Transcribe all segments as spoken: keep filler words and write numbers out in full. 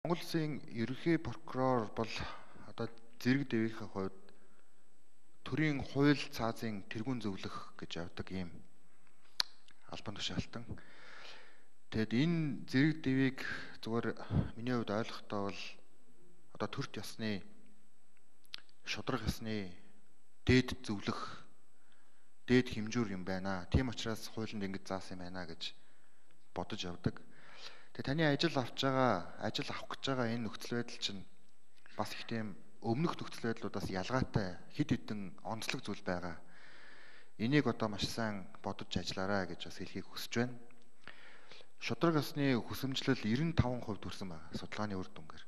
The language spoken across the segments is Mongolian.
Монгол Улсын ерөнхий прокурор бол одоо зэрэг дэвийнхээ хувьд төрийн хууль цаазын тэргуун зөвлөх гэж явдаг ийм албан тушаалтан. Тэгэд энэ зэрэг дэвийг зүгээр миний хувьд ойлгохдоо бол одоо төрт ёсны шудраг ёсны дээд зөвлөх дээд хэмжүүр юм байна. Тийм учраас хуулинд ингэж заасан юм байна гэж бодож явдаг. Тэгээ таны ажил авч байгаа, ажил авах гэж байгаа энэ нөхцөл байдал чинь бас их тийм өмнөх нөхцөл байдлуудаас ялгаатай хэд хэдэн онцлог зүйл байгаа. Энийг одоо маш сайн бодож ажиллаарай гэж бас хэлхийг хүсэж байна. Шудраг ёсны хүсэмжлэл девяносто таван хувь төрсэн байна судалгааны үр дүнгээр.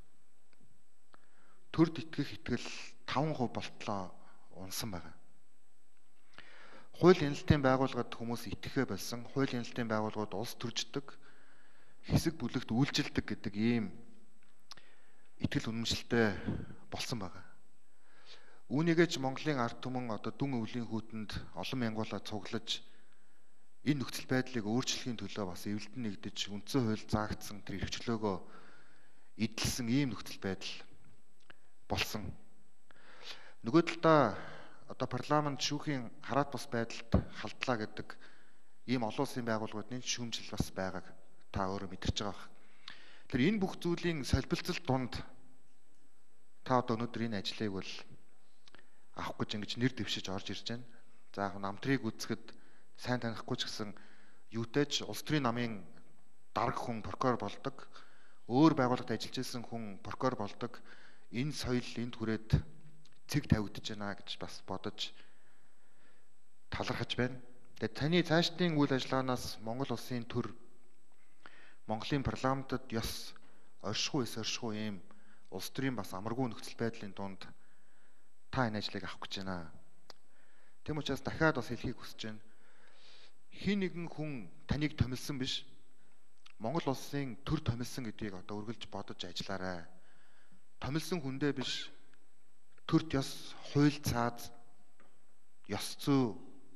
Төрд итгэх итгэл таван хувь болтлоо унсан байна. Хууль хяналтын байгууллагад хүмүүс итгэхээ болсон. Хууль хяналтын байгууллагууд улс төрждөг, хэсэг бүлэгт үйлчилдэг гэдэг ийм итгэл үнэмшилтэй болсон байгаа. Үүнийгээ ч Монголын ард түмэн одоо дүн өвлийн хүүтэнд олон мянгуулаар цуглаж энэ нөхцөл байдлыг өөрчлөхийн төлөө бас эвлэлдэн нэгдэж үндсэн хууль заагдсан тэр эрхчлөөгөө эдэлсэн ийм нөхцөл байдал болсон. Нөгөө талдаа одоо парламент шүүхийн хараат бус байдалд халдлаа гэдэг ийм олон улсын байгууллагуудын шүүмжил бас байгааг та өөрөө мэдэрч байгаа. Тэр энэ бүх зүйлийн солилцол донд та одоо өнөөдөр энэ ажлыг бол авах гэж ингэж нэр дэвшиж орж ирж байна. За яг намтрыг үзэхэд сайн танихгүй ч гэсэн юутэй ч улс төрийн намын дарга хүн прокурор болдог. Өөр байгууллагад ажиллаж байсан хүн прокурор болдог. Энэ соёл энд хүрээд цэг тавигдж байна гэж бас бодож талархаж байна. Тэгээд таны цаашдын үйл ажиллагаанаас Монгол улсын төр Монголын парламентод ёс оршихуй эс оршихуй ийм улс төрийн бас амаргүй нөхцөл байдлын дунд та энэ ажлыг авах гэж байна. Тэм учраас дахиад бас хэлхийг хүсэж байна. Хин нэгэн хүн таныг томилсон биш. Монгол улсын төр томилсон гэдгийг одоо үргэлж бодож ажиллаарай. Томилсон хүндээ биш. Төрт ёс, хууль цааз, ёс зүй,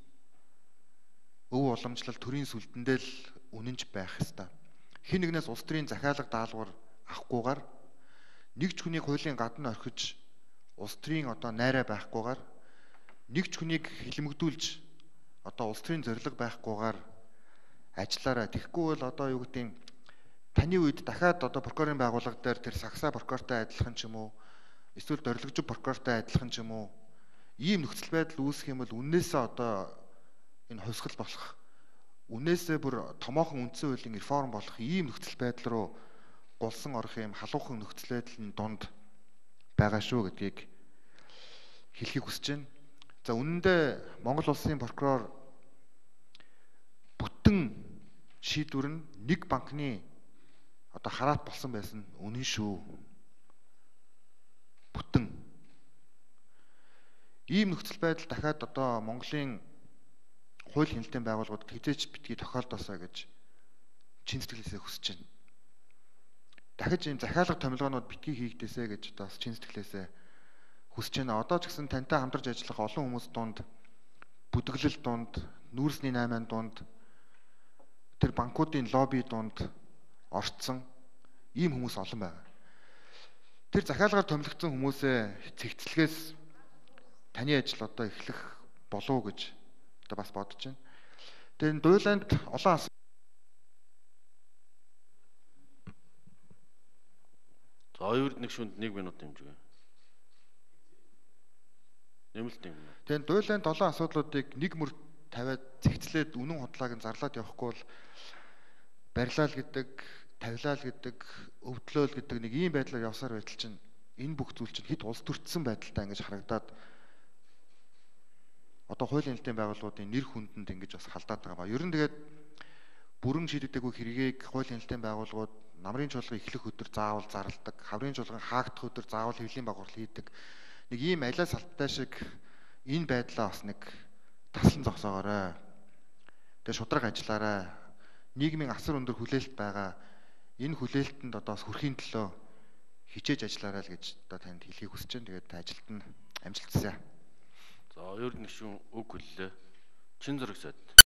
өв уламжлал төрийн сүлдэндээ л үнэнч байх ёстой. Хин нэгнээс улс төрийн захиалга даалгавар авахгүйгээр нэг ч хүнийг хуулийн гадна орхиж улс төрийн одоо найраа байхгүйгээр нэг ч хүнийг хилмигдүүлж одоо улс төрийн зорилго байхгүйгээр ажиллаарай. Тэгэхгүй бол одоо юу гэдэг нь таны үед дахиад одоо прокурорын байгууллага дээр тэр сагсаа прокурортой адилхан ч юм уу эсвэл дөрвөлжин прокурортой адилхан ч юм уу ийм нөхцөл байдал үүсэх юм бол үннээсээ одоо энэ хувьсгал болох үннээсээ бүр томоохон үндсэн хуулийн реформ болох ийм нөхцөл байдал руу гулсан орох юм халуухан нөхцөл байдлын дунд байгаа шүү гэдгийг хэлхийг хүсэж байна. За үнэндээ Монгол улсын прокурор бүтэн шийдвэр нь нэг банкны одоо хараат болсон байсан үнэн шүү. Бүтэн. Ийм нөхцөл байдал дахиад одоо Монголын хууль хяналтын байгууллагууд хизээч битгий тохиолдосоо гэж чин сэтгэлээсээ хүсэж байна. Дахиж ийм захиалга томилгоонууд битгий хийгдээсэ гэж одоо чин сэтгэлээсээ хүсэж байна. Одоо ч гэсэн тантай хамтарч ажиллах олон хүмүүс дунд бүдгэлэл дунд, нүүрсний наймаан дунд, тэр банкуудын лобби дунд орцсон ийм хүмүүс олон байна. Тэр захиалгаар томилогдсон хүмүүсээ цэгцлэгээс таны ажил одоо эхлэх болов уу гэж одоо бас бодож байна. Тэгээд дуйланд олон асуулт. За хоёрд нэг шүнд нэг минут хэмжээ. Нэмэлт юм. Тэгээд дуйланд олон асуудлуудыг нэг мөр тавиад цэгцлээд үнэн худлааг нь зарлаад явахгүй бол барилал гэдэг, тавилал гэдэг, өвдлөөл гэдэг нэг ийм байдлаар явсаар байтал чинь энэ бүх зүйл чинь хэд улс төртсөн байдалтай ингэж харагдаад одоо хуулийн хяналтын байгууллагуудын нэр хүндэнд ингэж бас халдаад байгаа ба. Ер нь тэгээд бүрэн шийдэгдээгүй хэргийг хуулийн хяналтын байгууллагууд намрын чуулган эхлэх өдөр заавал зарладаг, хаврын чуулган хаагдах өдөр заавал хэвлэлийн багварл хийдэг. Нэг ийм алиа салттай шиг энэ байдлаа бас нэг таслан зогсоогоорой. Тэгээд шудраг ажиллаарай. Нийгмийн асар өндөр хүлээлт байгаа. Энэ хүлээлтэнд одоо хүрхийн төлөө хичээж ажиллаарай л гэж одоо танд хэлхийг хүсэж байна. Тэгээд ажилд нь амжилт хүсье. За хоёрд нэг шүн үг хэллээ. Чин зөрөг сайд.